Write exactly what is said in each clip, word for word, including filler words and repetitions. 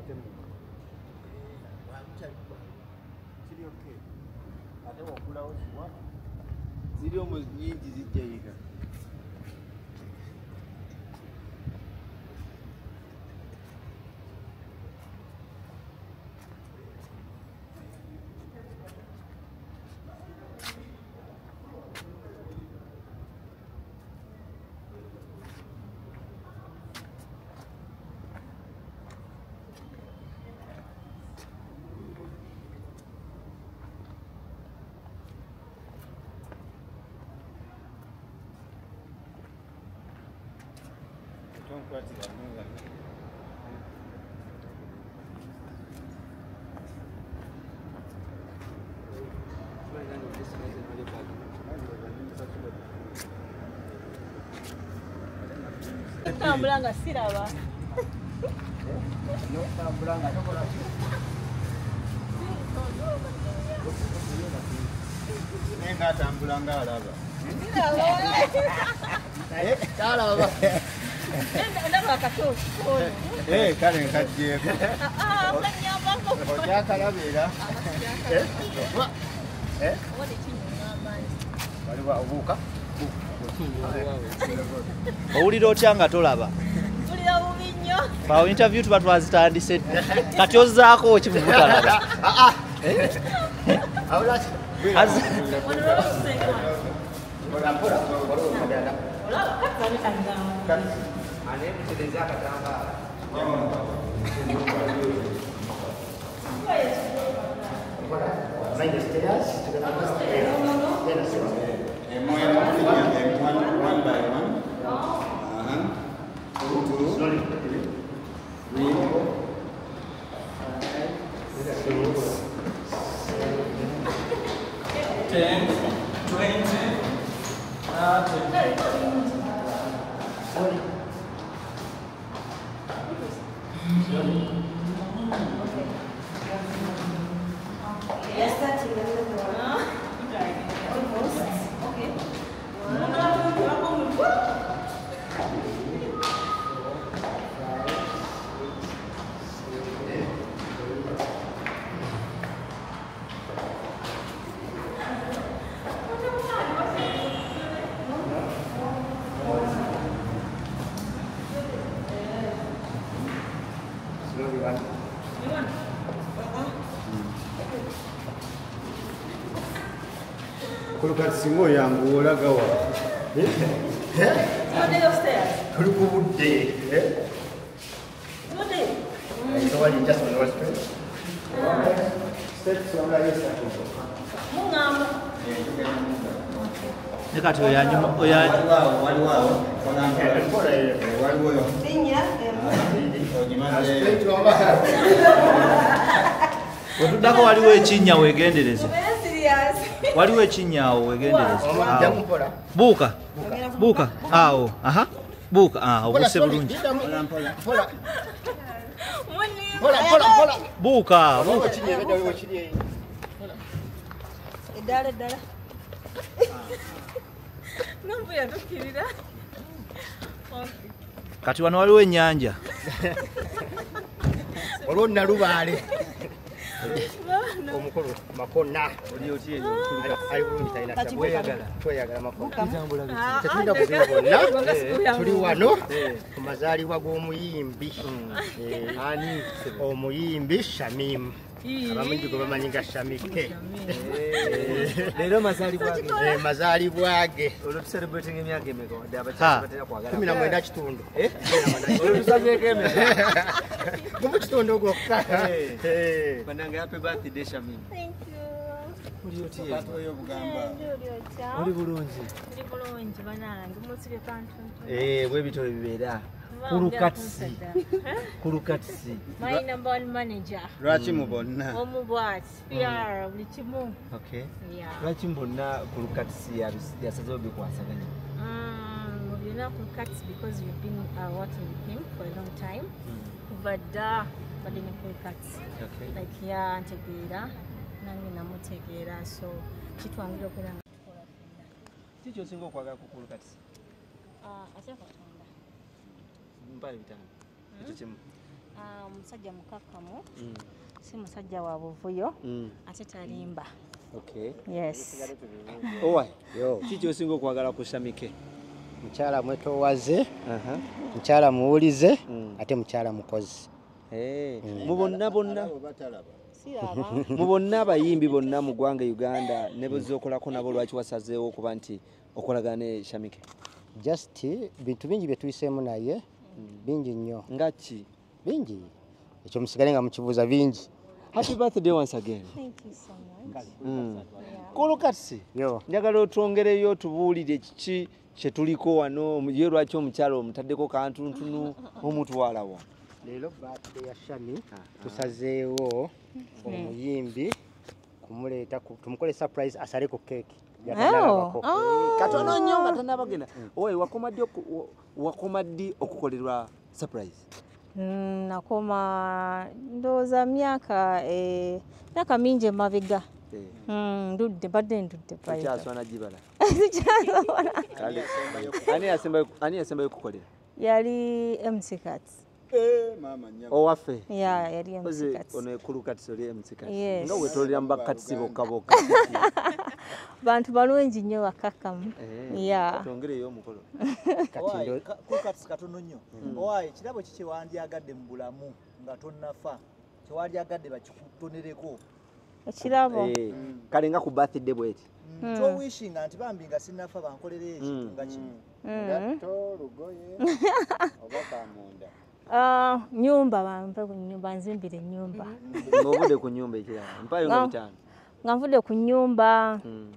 watemu. Kiri okay. Ate wakula ozwa. Ziri omu nyingi zijjayiga. Don't quite see that. Tambulanga siraba. No, tambulanga tokola. Nenga tambulanga alaba. Eh, talaba. Ndaba kato. Eh, kale nkajjeko. Ah, kanyambako. Ojja kalabira. Eh? Eh? Wali kinywa manzi. Waliwa obuuka. Owulira otya nga tolaba? Mpulira bubi nnyo. Awo interview tuba twazitandise kati ozzaako ki mubutalaba? Awulaki? Olapula. Olaba katani kangamba. Ane muteleza akatambala. Mind the stairs to the upstairs. Then a stairs. One by one. Uh-huh. Two, two. Slowly. Three. ten, twenty, thirty. Slowly. Slowly. Yes, that's it. Almost. Okay. Slowly one. Kulukati singo yangu olaga wa. Eh? Monday upstairs. Kulukubudde. Eh? Monday. So what you just want to straight? Step from like this. Mungamo. Ne kati oyanyuma oyanyuma Waliwo waliwo onampola waliwo Linya. straight over. otuddako waliwo ekinnya weegendereze. Very serious. Waliwo ekinnya awo weegendereze. Omanja Awo. kupola. Buuka. Buuka. Awo. Aha. Buuka. Ah, obuse bulungi. Pola pola. Muni. Pola pola pola. Buuka. Buuka chini ebedda waliwo kiri eyo. Eddala eddala. Nambu yatukirira. Kati wano waliwo ennyanja. Olwo nalubaale. Omukulu makonna. Oli oti eyo. Ali bulungi talina kya bweyagala. Tweyagala makonna. Tetulina kuzibu bonna. Tuli wano ku mazaalibwa g'omuyimbi. Ani? Omuyimbi Shamim. Abamungi gwe bamanyi nga Shamike. Leero mazaalibwa ge. Eh, mazaalibwa ge. Olwo tucelebrating emyaka emeka wadde abakyala batera kwagala. kumi na mwenda kitundu. Olwo tusazeeko emeka. Gumu kitundu gwokka. Eh. Banange happy birthday Shamim. Thank you. Oli oti eyo. Batweyo obugamba. Oli bulungi. Ndi bulungi banange musibye kantu. Eh, bwe bitole bibeera. Kulukatsi. Kulukatsi. My number one manager. Lwaki mu bonna? Omubwati. P R buli kimu. Okay. Yeah. Lwaki mbonna kulukatsi yasazeewo bikwasaganya? Um, we're not Kulukatsi because we've been uh, working with him for a long time. But uh, but in Kulukatsi. Okay. Like yeah, ntegeera nange namutegeera so kitwangira okubeera nga tukola ffenna. Kiki osinga okwagala ku kulukatsi? Ah, ate Katonda. Mpayo bitano. Ekyo kimu. Ah, musajja mukakamu. Mm. Si musajja wa buvuyo. Mm. Ate talimba. Okay. Yes. Owa, yo. Kiki osinga okwagala ku Shamike? Mchala mwetowaze. Aha. Uh-huh. Mchala muwulize, mm. ate mchala mukozi. Eh, mm. Mubonna bonna. Siraba. Mubonna abayimbi bonna mu ggwanga Uganda ne bozokolako nabo lwaki wasazeewo okuba nti okolagane Shamike? Just bintu bingi bye tuyiseemu naye mm. bingi nnyo. Ngaki? Bingi. Ekyo musigale nga mukibuuza bingi. Happy birthday once again. Thank you so much. Mm. Yeah. Kolo Katsi. Yo. Njagala otwongereyo tubuulire kiki kye tuliko wano ye lwaki omukyalo omutaddeko kantu ntunu omutwalawo. Leero birthday ya Shami tusazeewo omuyimbi kumuleeta tumukole surprise asale ku cake. Oh. Katono nnyo nga tannabagenda. Owe wakomaddi wakomaddi okukolerwa surprise. Mm, nakoma ndoza myaka eh myaka mingi emabega. Mm, ndudde badde ndudde pale. Kyaswana jibala. Kale. Ani yasemba ani yasemba okukolera? Yali M C Cats. Eh mama nyama. Owafe. Yeah, yali M C Cats. Ono ekulu Cats oli M C Cats. Yes. Nga wetolera mbakatsi bokka bokka. Bantu balungi nnyo bakakamu. Yeah. Tongereyo omukolo. Kati ku Cats katono nnyo. Owaye kirabo kiki wandyagadde mu bulamu nga tonnafa. Kiwandyagadde bakikutonereko. Ekirabo. Eh. Kale nga ku birthday bweti. To wishing anti bambi nga sinnafa bankolere ekintu nga kino. Gatto lugoye obaka munda. Ah, nyumba bampe ku nyumba nzimbire nyumba. Ngobude ku nyumba ekirala. Mpayo ngo bitano. Nga nvude ku nyumba.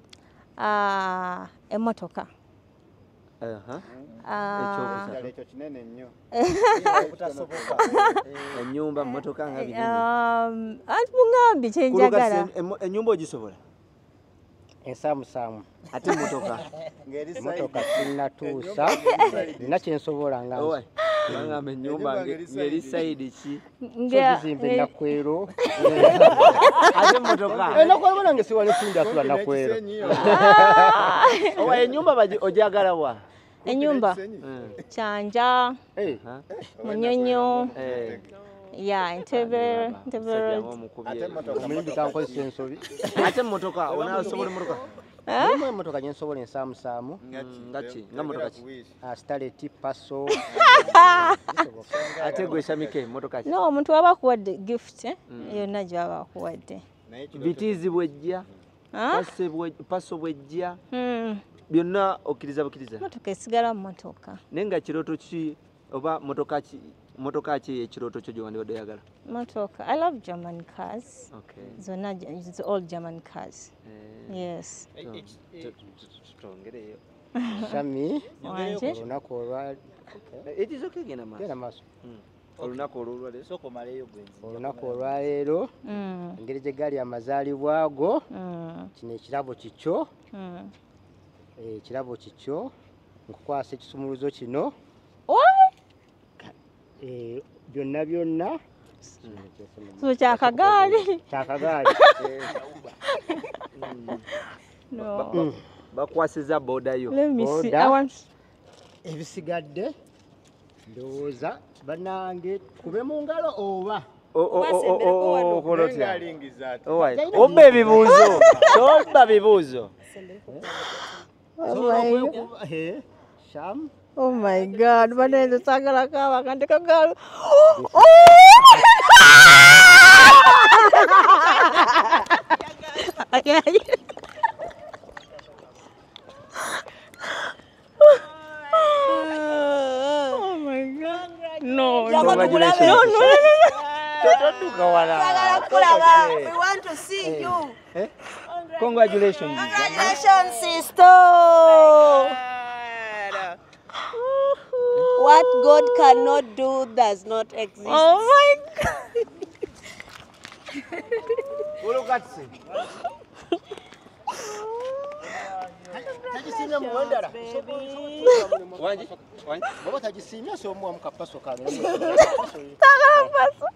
Ah, emotoka. Aha. Ah, ekyo kinene nnyo. Okutasoboka. Enyumba motoka nga bigene. Um, anti mungambi kyenjagala. Enyumba ogisobola. Ensamu samu. Ate motoka. Ngeri motoka sinatuusa. Nina kyensobola nga. Ngamba enyumba ngeri side ki. Ngezimbe nakwero. Ate motoka. Eno kwa bana ngesi wale sunda tula nakwero. Owa enyumba baji ojagala wa. Enyumba. Chanja. Eh. Munyonyo. Eh. Yeah, Entebbe, Entebbe. Ate motoka muyimbi kanko sensobi. Ate motoka ona osobola motoka. Eh? Mwe motoka nyensobola ensamu samu. Ngaki? Nga motoka ki? Ah, starlet paso. Ate gwe Shamike motoka ki? No, omuntu aba kuwadde gift eh. Yonna gyaba kuwadde. Bitizi bwejja. Passe bwe paso bwejja. Mm. Byonna okiriza bukiriza. Motoka esigala mu motoka. Nenga kiroto ki oba motoka ki motoka ki ekiroto kyo gyewandi wadde motoka. I love German cars. Okay. Zona it's all German cars. Eh. Yes. Tongereyo. Shami. Wanje. Olunaku olwa. Okay. It is okay gena maso. Gena maso. Olunaku olwaleero. Soko maleyo gwenzi. Olunaku olwaleero. Mm. Engeri gye gali amazaalibwa ago. Mm. Kino ekirabo kikyo. Mm. Eh, ekirabo kikyo. Nkukwasa ekisumuluzo kino. Eh, byonna byonna so kyakagaali kyakagaali no bakwasiza boda yo boda ebisigadde ndowooza banange kube mu ngalo oba obba ebibuuzo tobba bibuuzo Sham. Oh my God, bana ndio sagala kawa kande kagalu. Oh! Oh my God. No, no, no, no, no. We want to see you. Eh? Congratulations. Congratulations, sister. What God cannot do does not exist. Oh my God. Look at see. Tajisimya muwendala. Wanji? Wanji? Baba tajisimya so mu amukapaso kano. Tagala paso.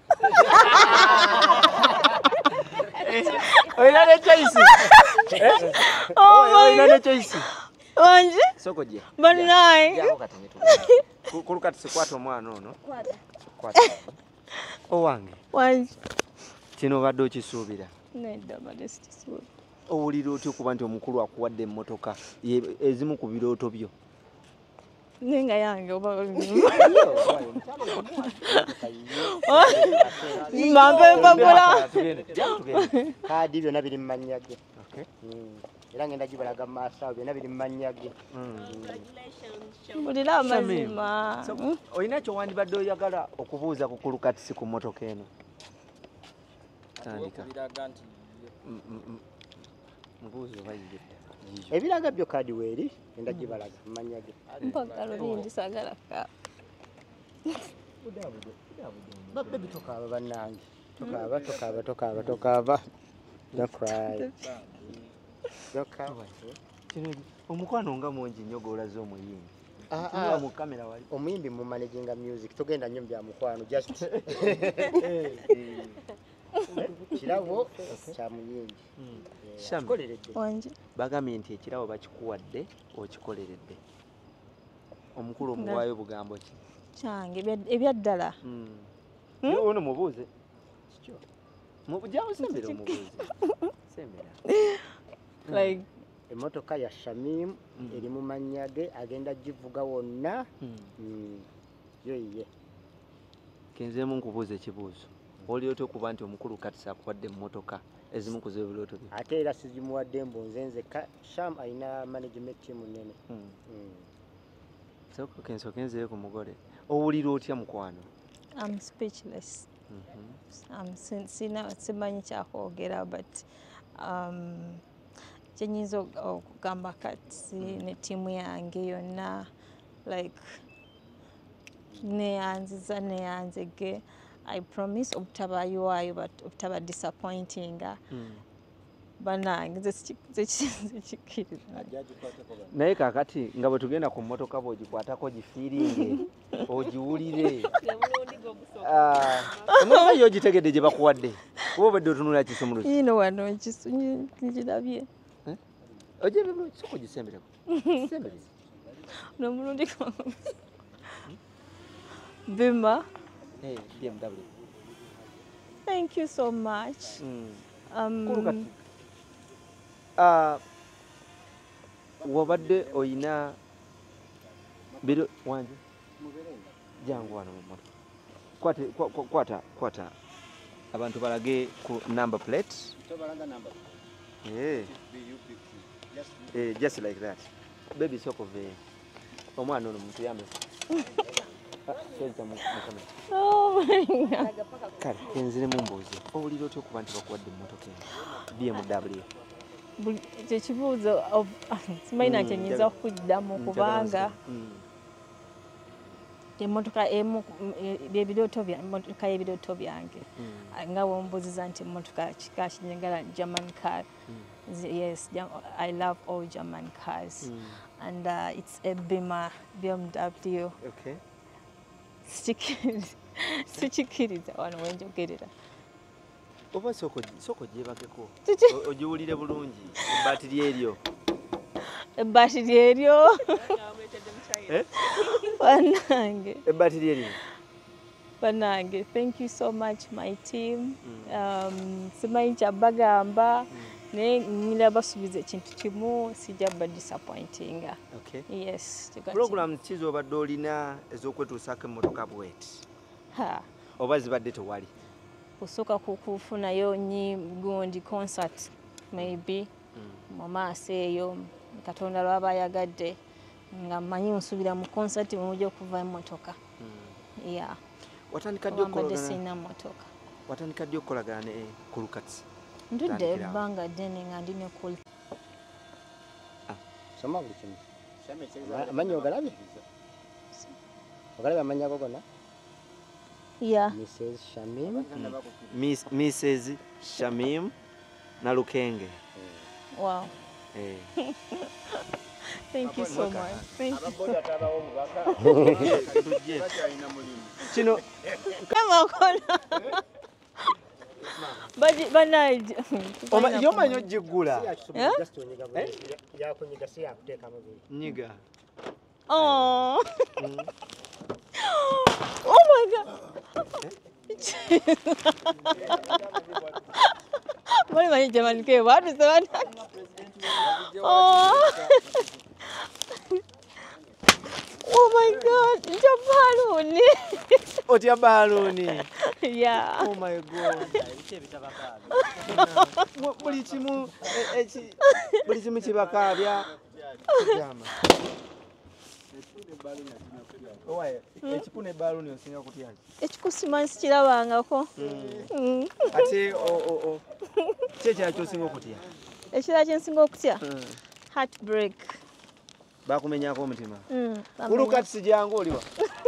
Oina ne choice. Eh? Oh, oina ne choice. Wanji? Soko je. Banai. Ya wakati nitu. Kulukati sikwata omwana ono. Kwata. Kwata. Owange. Wangi. Kino badde okisuubira. Nedda badde sikisuubira. Owulira otya okuba nti omukulu akuwadde emmotoka ezimu ku birooto byo? Nenga yange oba Mambe mbabula. Kadi byonna biri mu mannya ge. Okay. Era ngenda gibalaga mu maaso awo byonna biri mu mannya ge. Mulira amazima. Olina kyo wandibadde oyagala okubuuza ku kulukatisi ku mmotoka eno? Tandika. Mubuuzi oba yiye. Ebiraga byo kadi weeri ngenda gibalaga mu mannya ge. Mpagalo lingi sagala ka. Baby tokaaba bannange. Tokaaba tokaaba tokaaba tokaaba. Don't cry. Tokaaba. Kino omukwano nga mungi nnyo g'olaze omuyimbi. Ah ah mu kamera wali. Omuyimbi mu managing music togenda nnyo bya mukwano just. Kirabo kya muyimbi. Kikoleredde. Wangi. Bagambye nti ekirabo bakikuwadde okikoleredde. Omukulu omuwaayo bugambo ki? Kyange ebyaddala. Ono mubuuze. Kikyo. Mubujjawo sembera omubuuze. Sembera. Like emmotoka ya Shamim eri mu mannya ge agenda givuga wonna. Yo iye. Kenzeemu nkubuuza ekibuuzo. Oli otyo okuba nti omukulu kati akuwadde emmotoka ezimu ku z'ebirooto bye. Ate era sizimuwadde mbu nze nzekka. Sham alina management team nnene. Soko kenso kenzeeyo ku mugole. Owulira otya mukwano? I'm speechless. I'm sina simanyi kyakwogera but um kyenyinza okugamba kati ne ttiimu yange yonna like neyanziza neyanzege. I promise obutabayuwayo but obutaba disappointing. Banange zekikiriza. Naye kakati nga bwe tugenda ku mmotoka bw'ogikwatako gifiiringe ogiwulire. Emmotoka yo ogitegedde gye bakuwadde kuba obadde otunula kisomuluzi. Yino wano nkirabye. Ojjebe bulungi soko gisembereko. Sembereza. N'omulundi Bima. Hey, B M W. Thank you so much. Mm. Um, Kulukati. Uh, wabadde oyina biro wanje jangu wano mu moto. Kwata kwata kwata abantu balage ku number plate. Tobalanga number. Yeah. Just, eh, just like that. Baby soko ve. Omwana ono muntu yame. Oh my God. Kale enzire mu mbuzi. Owulira otya okuba nti bakuwadde emmotoka eno B M W? Ekyo kibuuzo simanyi nakyo nyinza okuddamu kubanga emmotoka emu byebirooto byange emmotoka y'ebirooto byange nga wombuuziza nti emmotoka kika kinyagala German car. Yes, I love all German cars. And uh, it's a Bima B M W. Okay. Sichikiriza wano wenjogerera. Oba soko soko gyebageko ogiwulire bulungi ebbatiri eryo ebbatiri eryo banange ebbatiri eryo banange. Thank you so much my team. Um, simanyi kyabagamba naye nyina basubiza ekintu kimu sijja ba disappointing. Okay. Yes. Program kizo obadde olina ez'okwetuusaako emmotoka bweti ha oba zibadde tewali? Kusoka kukufunayo nyi gundi concert maybe mu maaso eyo Katonda lwaba yagadde nga mmanyi nsubira mu concert mujja okuva emmotoka. Yeah. Watandika ddi okolagana? Sina mmotoka. Watandika ddi okolagana ne Kulukati? Ndudde ebbanga ddene nga ndi ne kuli. Soma buli kimu. Amanyi ogalabye? Ogalabye amanyi ago gonna? Yeah. Missus Shamim. Miss Missus Shamim Nalukenge. Wow. Eh. Thank you so much. Thank you. Kino kama kona. Baji banaji. Oma yomanyi ogigula. Just onyiga bwe. Yakunyiga si yakuteeka amagulu. Nyiga. Oh. Oh my God. What am I German? What is the one? Oh. Oh my God, it's a balloon. What's your balloon? Yeah. Oh my God. Buli kimu eki buli kimu kibakabya. Kujama. Owaye, ekikune balloon osinga kutya? Ekikusimanyi sikirabangako. Ate o o o. Kyekya kyosinga okutya? Ekirala kye nsinga okutya? Heartbreak. Bakumenyako omutima. Mm. Uluka sijangu oliwa.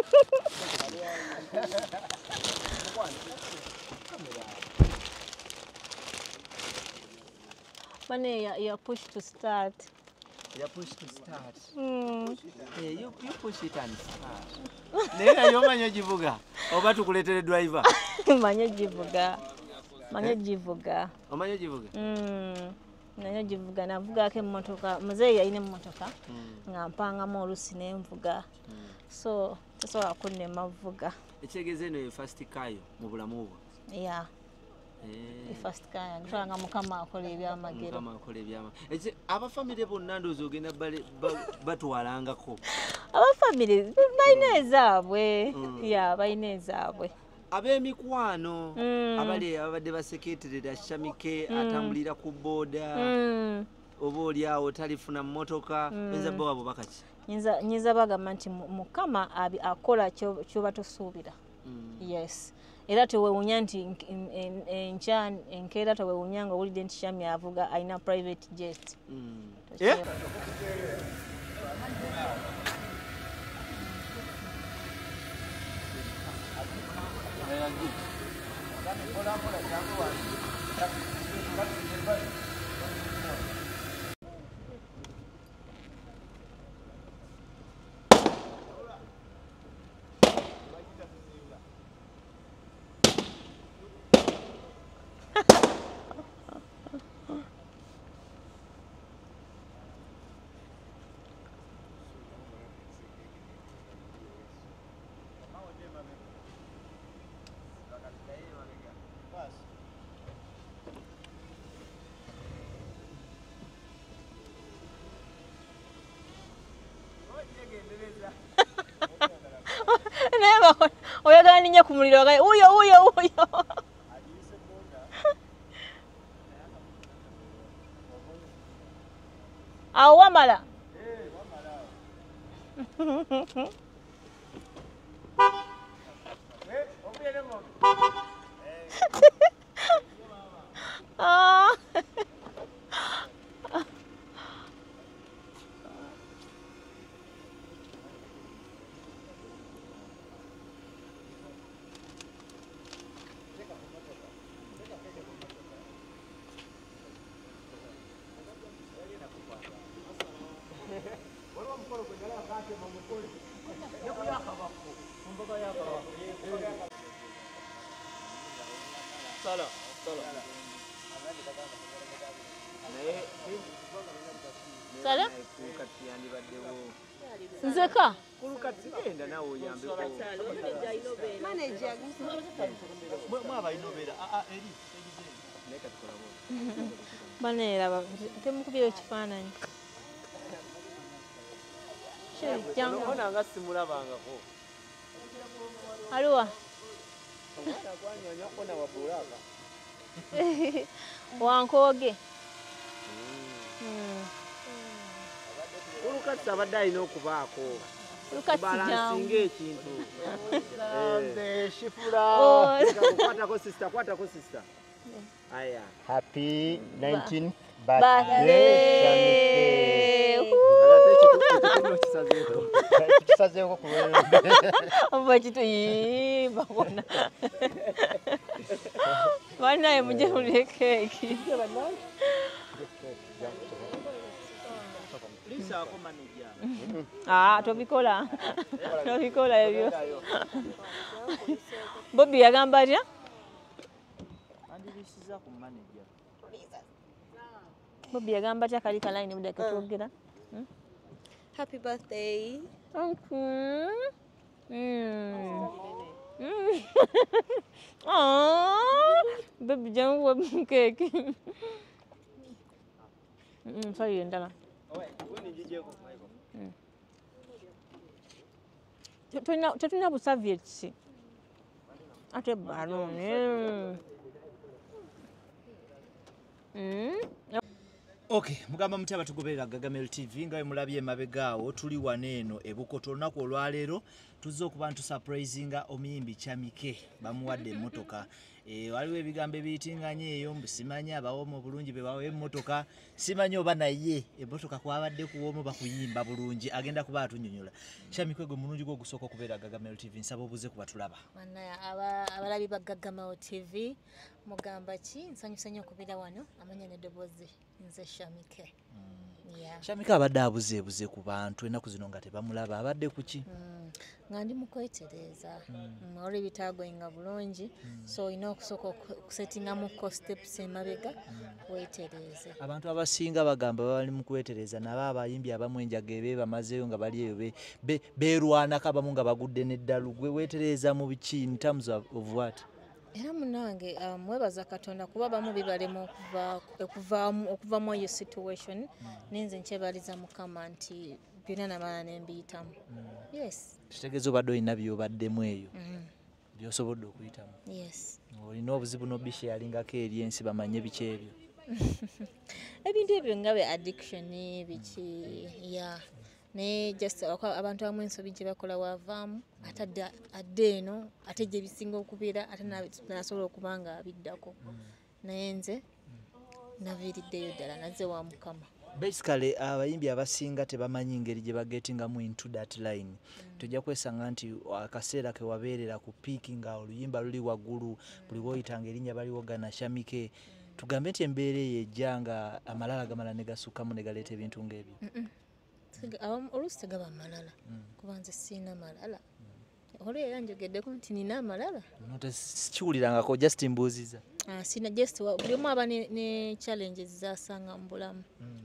Money you push to start. You push to start. Mm. Yeah, you you push it and start. Nega yomanyo jivuga. Oba tukuletere driver. Manyo jivuga. Manyo jivuga. Omanyo jivuga? Mm. Nanyo jivuga navuga ke mmotoka. Muzeyi yayine mmotoka. Nga mpanga mu olusi n'envuga. So tasobola kunnema vuga. Ekyegeze eno first kayo mu bulamu bwo. Yeah. Eh. First kayo ntwanga mukama akola ebyamagero. Mukama akola ebyama. Eki aba family bonna ndozo ogenda batwalangako. Aba family bayina ezaabwe. Yeah, bayina ezaabwe. Ab'emikwano abali abadde baseketerera Shamike atambulira ku boda oba oli awo talifuna mmotoka enza bo abo bakaki nyinza nyinza bagamba nti mukama akola kyoba tosuubira. Yes, era tewewunya nti enkya enkeera tewewunya nga owulidde nti Shami avuga alina private jet. Never. Oyagala ninnya ku muliro gaye. Uyo uyo uyo. Awo wamala. Eh, wamala. Eh, obuyele mo. Ah. Solo, solo. Sala? Nzeka? Kulukatsigenda nawe oyambeko. Manager. Mwaba inobera. Ah ah eri. Leka tukolabo. Banera temukubira ekifaananyi. Jangu. Ona nga simulabangako. Aliwa. Wankoge. Ulukatsi abadde alina okubaako. Balansinga ekintu. Shifula. Kwatako sister, kwatako sister. Aya. Happy nineteenth birthday. Tukisazeeko ku Aba kitu yi bakona. Banaye muje mulye keki. Lisa ako manager. Ah, tobikola. Tobikola ebyo. Bobby yagamba atya? Andirisiza ku manager. Bobby yagamba atya kali kalaini mudaka twogera. Happy birthday. Okay. Mm. Oh, baby, jam with cake. Mm, sorry, ndala. Tetuna tetuna busavieti. Ate balone. Mm. Okay, mugamba mutaba tugoberera Gagamel T V nga mulabye emabegaawo tuli waneeno ebukoto olunaku olwaleero tuzze okuba ntu surprisinga omuyimbi Chamike bamuwadde emmotoka. E, waliwo ebigambo ebiyitinganye eyo simanya abawooma obulungi be bawa emmotoka simanya oba naye emmotoka kwabadde kuwoomu bakuyimba bulungi agenda kuba atunnyonnyola. Chamike gwe mulungi gwo ogusooka okubeera Gagamel T V nsaba obuze ku batulaba. Abalabi ba Gagamel T V mugamba ki nsanyusa nnyo okubeera wano amanya n'eddoboozi nze Chamike. Yeah. Chamike abadde abuzeebuze ku bantu ennaku zino nga tebamulaba abadde ku ki? Mm. Nga ndi mukwetereza mm. olwo ebitaagoyinga bulungi mm. so olina okusooka okusetingamuko steps emabega mm. weetereze. Abantu abasinga bagamba bali mu kwetereza nabo abayimbi abamu enjaga ebe bamazeeyo nga bali eyo beerwanako abamu nga bagudde n'eddalu gwe weetereza mu biki in terms of, of what? Era munange um, mwebaza Katonda kuba bamu bibalemu okuva mu eyo situation mm. nenze nkyebaliza Mukama nti byonna namala nembiyitamu. Mm. Yes. Kitegeeza obadde olina byobaddemu eyo mm. byosobodde okuyitamu. Yes. Olina obuzibu n'obishyalingako eri ensi bamanye biki ebyo. Ebintu ebyo nga be addiction biki ya ne just abantu abamu ensobi gye bakola wavaamu ate adde eno ate gye bisinga okubeera ate nasobola okuba nga abiddako naye nze naviiriddeyo ddala nazze wa Mukama. Basically abayimbi abasinga tebamanyi ngeri gye bagetingamu into that line. Mm. Tujja kwesanga nti akaseera ke wabeerera ku peak nga oluyimba luli waggulu buli woyitanga erinnya baliwogana Chamike. Mm. Tugambe nti embeera yejja nga amalala gamala ne gasukkamu ne galeeta ebintu ng'ebyo. Mm -mm. Oluusi tegaba malala kuba nze siina malala. Olwo era njogeddeko nti nina amalala. Sikiwulirangako just mbuuziza. Ah, sina just buli omu aba ne challenges zasanga mu bulamu.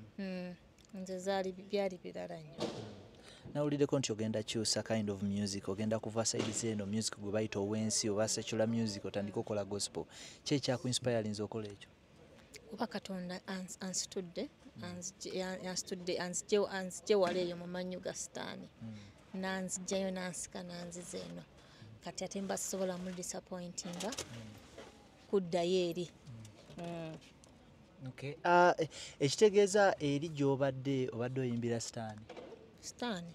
Nze zaali byali birala nnyo. Nawuliddeko nti ogenda kyusa kind of music ogenda kuva side zeno music gwe bayita owensi oba secular music otandika okola gospel. Ki ekyakuinspirinze okola ekyo? Kuba Katonda anstudde anstudde anzije wala eyo mu manyu ga Sitaani nanzijayo nansika nanziza eno kati ate mba sisobola mu disappointinga kuddayo eri. Ekitegeeza eri gy'obadde obadde oyimbira Sitaani? Sitaani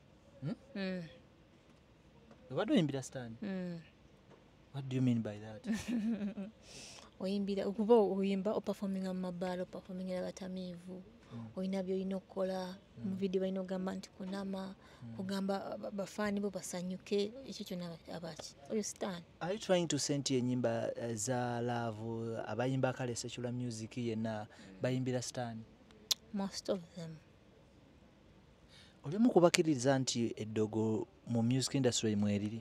obadde oyimbira Sitaani? What do you mean by that? Oyimbira okuba oyimba opafominga mu mabaala opafomingira abatamiivu olina byolina okukola mu video balina ogamba nti kunama kugamba bafaani bo basanyuke ekyo kyonna abaki oyo Sitaani. Are you trying to send enyimba za love abayimba kale secular music yenna bayimbira Sitaani? Most of them. Olimu kubakiririza nti eddogo mu music industry mweriri?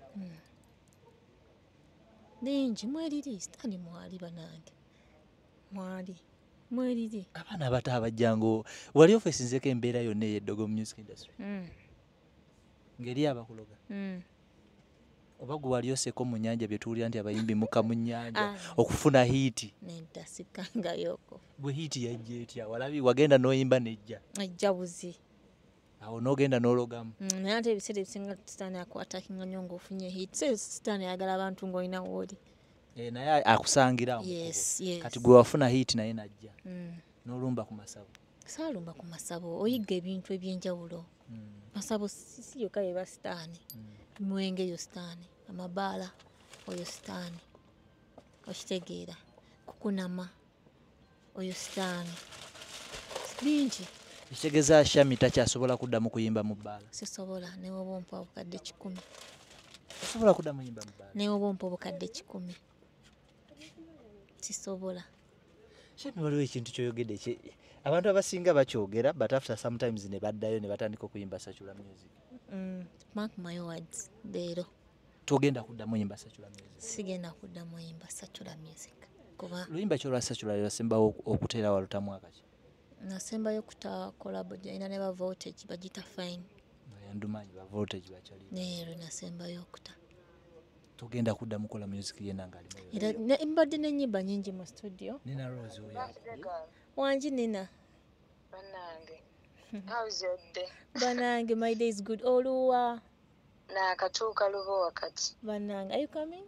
Ningi mweriri Sitaani mwali banange mwali mweriri abaana abato abajjango wali ofesinzeko embeera yonna ey'eddogo mu music industry ngeri abakuloga oba gwe wali oseko mu nnyanja bye tuwulira nti abayimbi muka mu nnyanja okufuna hiiti nedda sikkangayoko. Bwe hiiti yajja etya walabi wagenda n'oyimba nejja ajja buzi awo n'ogenda n'ologamu naye ate ebiseera ebisinga Sitaani akwatakinga nnyo ng'ofunye hiiti Sitaani ayagala abantu ng'olina wooli naye akusangira yes, yes. Kati gwe wafuna hiiti naye najja n'olumba ku masabo. Saalumba ku masabo oyigga ebintu eby'enjawulo. Masabo si yokka yeba Sitaani Mwenge yo Sitaani amabaala oyo Sitaani okitegeera kukunama oyo Sitaani bingi. Ekitegeeza Shami takyasobola kuddamu kuyimba mu bbaala? Sisobola ne woba ompa obukadde kikumi. Sisobola kuddamu yimba mu bbaala? Ne woba ompa obukadde kikumi sisobola. Shami waliwo ekintu kyoyogedde kye abantu abasinga bakyogera but after sometimes ne baddayo ne batandika okuyimba secular music. Mm, mark my words leero togenda kuddamu yimba secular music? Sigenda kuddamu yimba secular music kuba luyimba kyolwa secular yasembawo okuteera walutamu akaki? Nasembayo kuta collab ina ne ba voltage bagita fine. Yandumanyi ba voltage bachali. Neero nasembayo okuta. tugenda kudda mukola music yena ngali era mbadde n'ennyimba nnyingi mu studio. Nina Rose oyo Wanji Nina. Banange. How's your day? Banange, my day is good. Oluwa. Na katuuka lubo wakati. Banange, are you coming?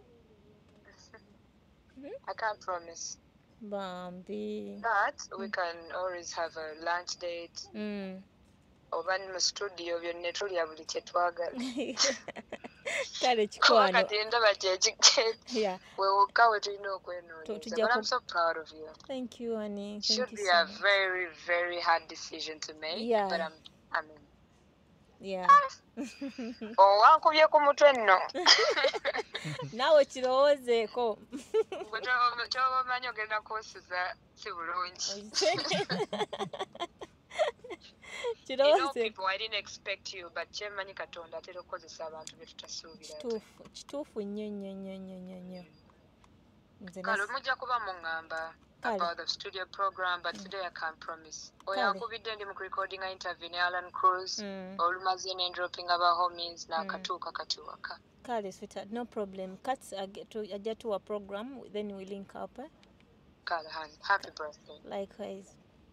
I can't promise. Bambi. But we can always have a lunch date. Mm. Oba mu studio byonna tulya buli kye twagala. Kale kikwano. Kati ndaba kye kikete. Yeah. Wewokka we tulina okwenoonyeza. Tujja But ku- I'm so proud of you. Thank you, honey. Thank Should you be so a much. very, very hard decision to make. Yeah. But I'm, I mean, Yeah. oh, wankubye ku mutwe nno. Nawe kirowoozeeko. Bwe kyoba kyoba omanyi ogenda kwosiza si bulungi. You know, Kirowoozeeko. people, I didn't expect you, but kyemanyi Katonda atera okukozesa abantu be tutasuubira. Kituufu, kituufu nnyo nnyo nnyo nnyo nnyo nnyo. Nze Kale nas- mujja kuba muŋŋamba Kale. about the studio program, but today I can't promise. Oyo Kale. ankubidde ndi mu recording a interview ne Alan Cruz, Mm. olumaze ne dropping aba homies n'akatuuka kati waka. Kale, sweetheart, no problem. Cats ajja tuwa program, then we link up. Eh? Kale honey, happy birthday. Likewise.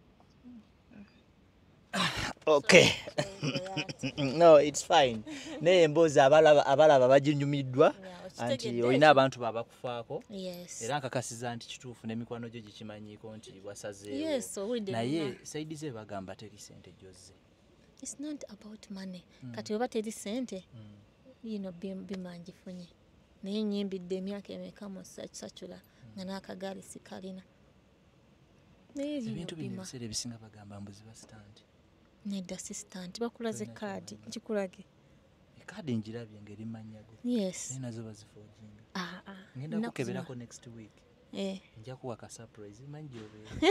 okay Yeah, no it's fine naye emboozi abalaba abalaba baginyumiddwa okitegedde anti ekyo? olina abantu babakufaako Yes. era nkakasiza nti kituufu n'emikwano gyo gikimanyiiko nti wasazeewo Yes, owulidde naye bonna. saidi ze bagamba teri sente gyozze It's not about money. Kati oba teri sente, you know, bimanjifunye. Naye nyimbidde emyaka emeka mu Sachula nga n'akagaali sikalina. Naye bino ebintu bino bima. ebiseera ebisinga bagamba mbuzi basitandi Nedda assistant bakulaze kaadi nkikulage. ekaadi njirabye ngeri mannyago Yes. naye nazo bazifoojinga Ah ah. ngenda Nnaku kukeberako zino. next week Eh, nja kuwa ka surprise manyi gyobeera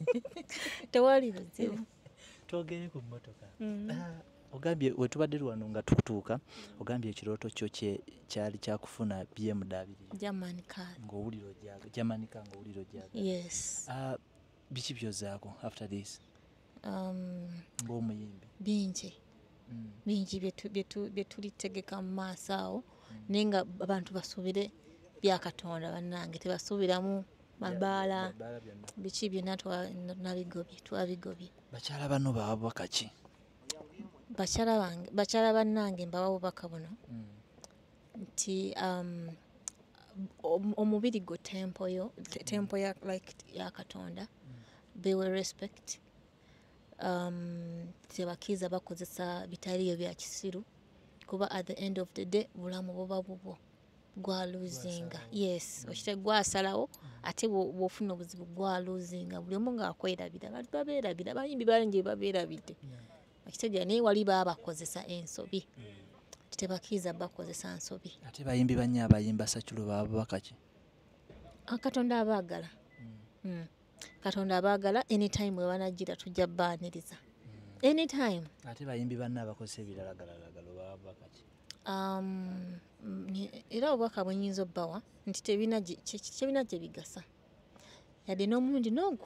tewali buzibu. twogere ku mmotoka Mm. Ah, ogambye we tubadde wano nga tukutuuka ogambye ekirooto kyo kye kyali kyakufuna B M W German card. ng'owulira ojjaga jamanika ng'owulira ojjaga Yes. Ah, biki byozaako after this Um, ng'omuyimbi bingi. Mm. bingi byetu- byetu- bye tulitegeka mu maaso awo naye nga abantu basuubire bya Katonda bannange tebasuubiramu mabaala Baala byonna. biki byonna twa- nabigobye twabigobye. bakyala bano bawa bubaka ki Bakyala bange bakyala bannange mbawa bubaka buno Mm. nti um, om- omubiri gwo tempo yo te- tempo ya, like, ya Katonda bewe respect um, tebakiza bakozesa bitaliyo bya kisiru kuba at the end of the day bulamu buba bubwo gwa losing. Yes, okite gwasalawo ate bwofuna obuzibu gwa losing buli omu ngaakwerabira bali babeerabira bayimbi bangi babeerabidde okitegeera naye wali baabakozesa ensobi tebakiza bakozesa nsobi. ate bayimbi bannyo abayimba Sachulo bawa bubaka ki Katonda abaagala. Mm. Katonda abaagala anytime we banajjira tujja baaniriza anytime. ate bayimbi banno abakozesa ebiralagalagala bawa bubaka ki Um, ni- era obubaka bwe nnyinza obbawa nti tebina gye- kye- tebina gye bigasa yadde n'omulundi n'ogwo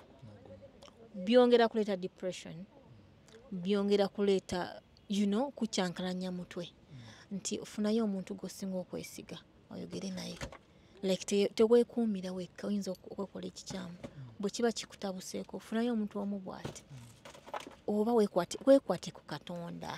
byongera kuleeta depression byongera kuleeta you know kukyankalanya mutwe nti ofunayo omuntu gw'osinga okwesiga oyogere naye like te- teweekuumira wekka oyinza oku- okwekola ekikyamu bwe kiba kikutabuseeko ofunayo omuntu omu bw'ati oba weekwate weekwate ku Katonda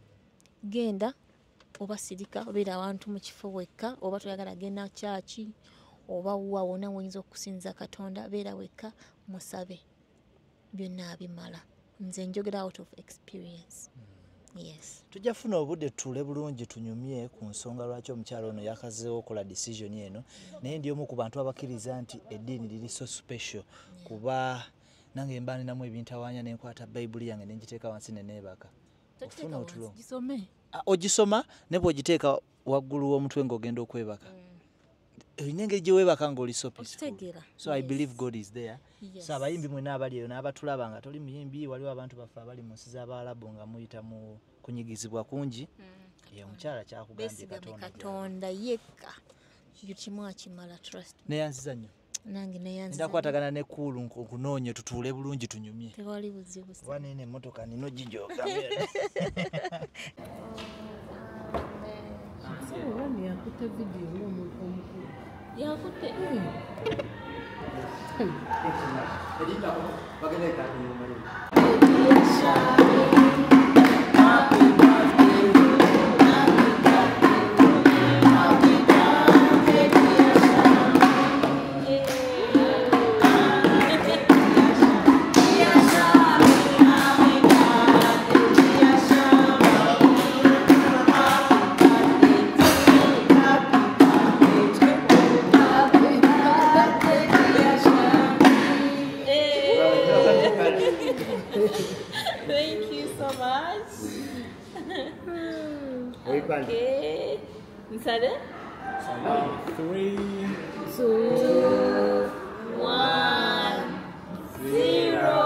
genda oba sirika obeera abantu mu kifo wekka oba toyagala genda kyaki oba wa wonna woyinza okusinza Katonda beera wekka musabe byonna abimala nze njogera out of experience. Yes. tujja funa obudde tuule bulungi tunyumye ku nsonga lwaki omukyalo ono yakazeewo okola decision eno naye ndi omu ku bantu abakkiriza nti eddiini liri so special kuba nange mba ninamu ebintawaanya nenkwata bayibuli yange nenjiteeka wansi neneebaka ofuna otulo Gisome. Ah, ogisoma ne bw'ogiteeka waggulu w'omutwe ng'ogenda okwebaka olina engeri gye weebaka ng'oli so peaceful. Okitegeera. So I Yes. believe God is there. Yes. So abayimbi mwena abali eyo n'abatulaba nga toli muyimbi waliwo abantu baffe abali mu nsi z'Abarabu nga muyita mu kunyigizibwa kungi ye omukyala kyakugambye Besigame Katonda gy'ali. Katonda yekka ekyo kimu akimala trust me. neyanziza nnyo Nange neyanziza ndakwatagana ne kuulu nkunoonye tutuule bulungi tunyumye tewali buzibu. kuba neeno emmotoka nina gijoga Sirani yakutte video ng'omuntu omukulu. Yakutte? Thank you so much. Okay. Inside Three, two, one, zero.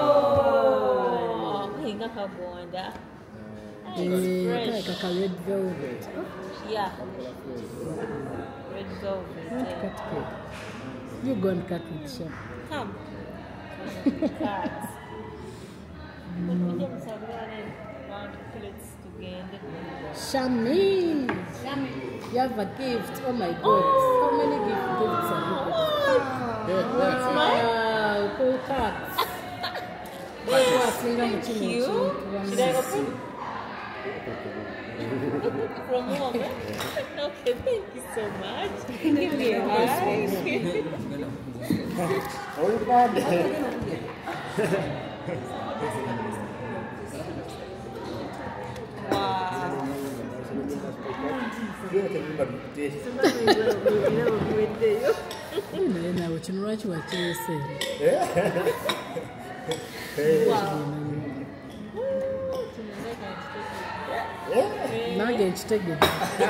Hinga kabonda. It's fresh. like a red velvet. Yeah. Red velvet. Cut Yeah. cake. You go and cut with Sham. Come. Cut. But we don't survive one plates together. Shami. You have a gift. Oh my God. How many gift gifts have you got? That's mine? Wow, cool cats. Thank you. Should I open? From home, eh? Okay, thank you so much. Give me a hug. Wow. naye naawe kino lwaki wakireese nange nkitegedde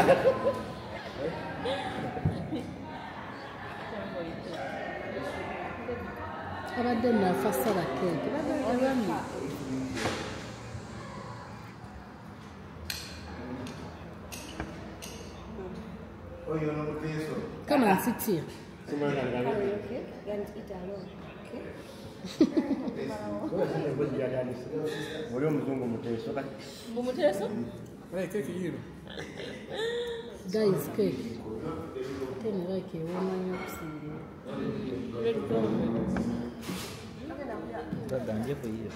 abadde naafa sala keeki bagagabami Come and sit here. Guys, cake. Tell me like a woman Ganje for you.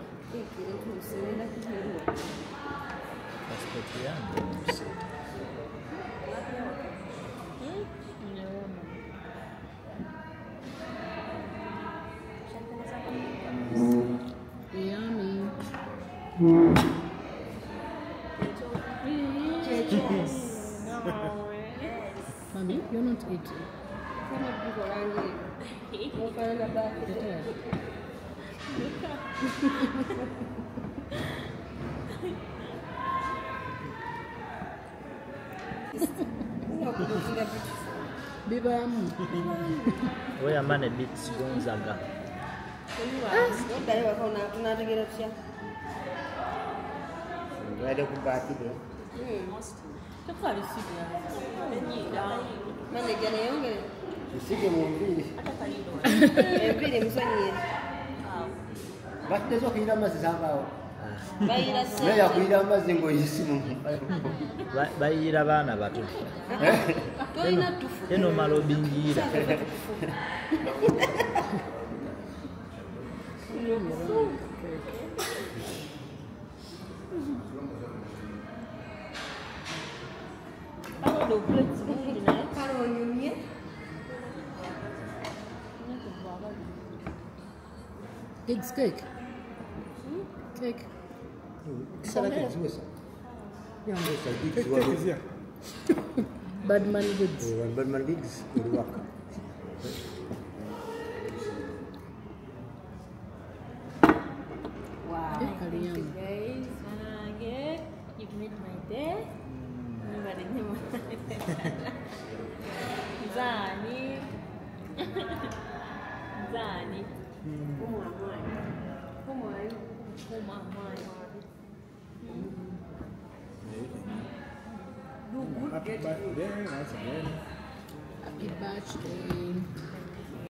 Passport yangu. Yummy. Mommy, you're not eating. Bibamu. We are man a bit Gonzaga. Where ku party de. Manager neyongere. Isige mu mbiri. Ebiri musonyiye. Batezo kuira amazi zangaho. Bayira Ne se. yakuira amazi ngo yisimu. Bayira bana bato. Toina tufu. Eno malobingira. It's cake. Cake. Badman goods. Badman goods. Wow. Eh, Thank you yum. guys. Again, you've made my day. Nobody knew. Zani. Zani. Happy birthday.